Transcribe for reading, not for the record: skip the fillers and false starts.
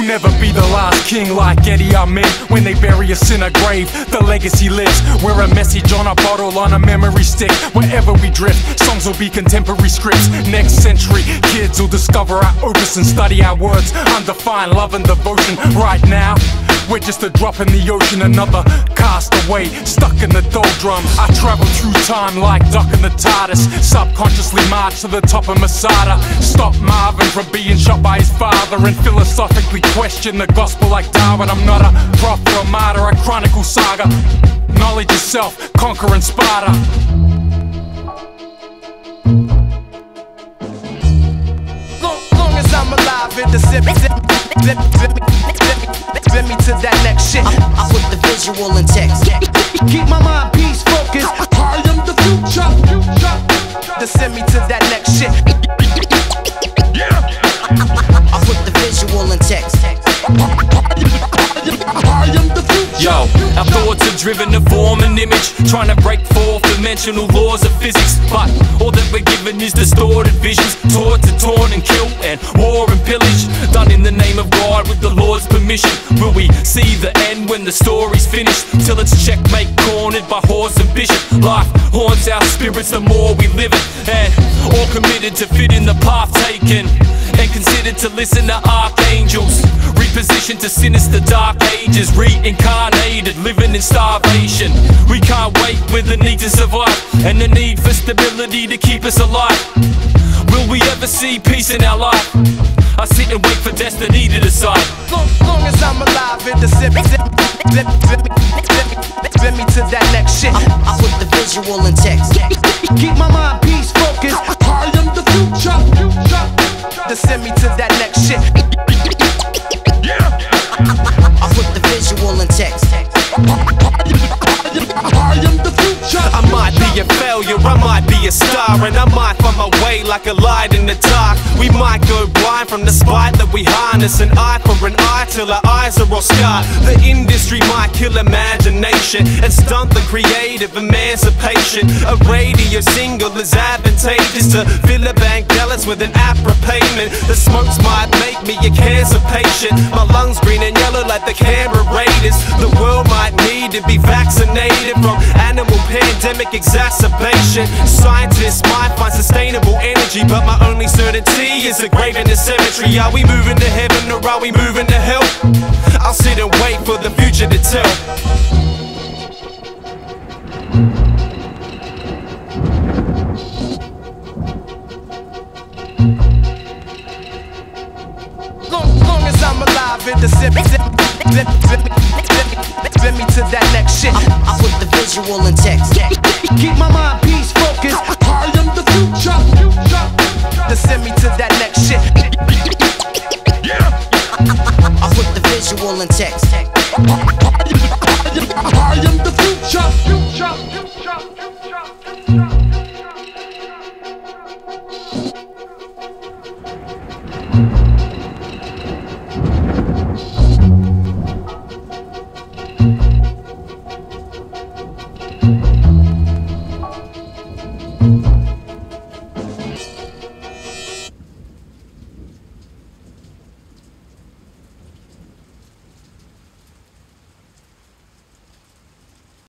never be the last king like Eddie Amin. When they bury us in a grave, the legacy lives. We're a message on a bottle, on a memory stick. Wherever we drift, songs will be contemporary scripts. Next century, kids will discover our opus and study our words. Undefined love and devotion. Right now, we're just a drop in the ocean, another castaway, stuck in the doldrum. I travel through time like Duck in the TARDIS. Subconsciously march to the top of Masada. Stop Marvin from being shot by his father, and philosophically question the gospel like Darwin. I'm not a prophet or martyr, I chronicle saga. Knowledge yourself, conquering Sparta. Long as I'm alive in the zip me to that next shit. I put the visual in text. Keep my mind peace focused. I am the future. To send me to that next shit. I put the visual in text. I am the future. Yo, our thoughts are driven to form an image, trying to break fourth dimensional laws of physics. But all that we're given is distorted visions, taught to torn and kill and war and pillage, done in the name of God with the Lord's permission. Will we see the end when the story's finished? Till it's checkmate, cornered by horse and bishop. Life haunts our spirits the more we live it, and all committed to fit in the path taken, and considered to listen to archangels, repositioned to sinister dark ages, reincarnated, living in starvation. We can't wait with the need to survive, and the need for stability to keep us alive. Will we ever see peace in our life? I sit and wait for destiny to decide. Long as I'm alive in the zip me to that next shit. I put the visual in text. Keep my mind peace focused. I am the future. To send me to that next shit. I put the visual in text. I am the future. I might be a failure, I might be a star, and I might find my way like a light in the dark. We might go blind from the spite that we harness, an eye for an eye till our eyes are all scarred. The industry might kill imagination and stunt the creative emancipation. A radio single is advantageous to fill a bank balance with an APRA payment. The smokes might make me a cancer patient, my lungs green and yellow like the Canberra Raiders. The world might need to be vaccinated from animal pandemic exacerbation. Scientists might find sustainable energy, but my only certainty is a grave in the cemetery. Are we moving to heaven or are we moving to hell? I'll sit and wait for the future to tell. Long as I'm alive in the zip me to that next shit. I put the visual in text.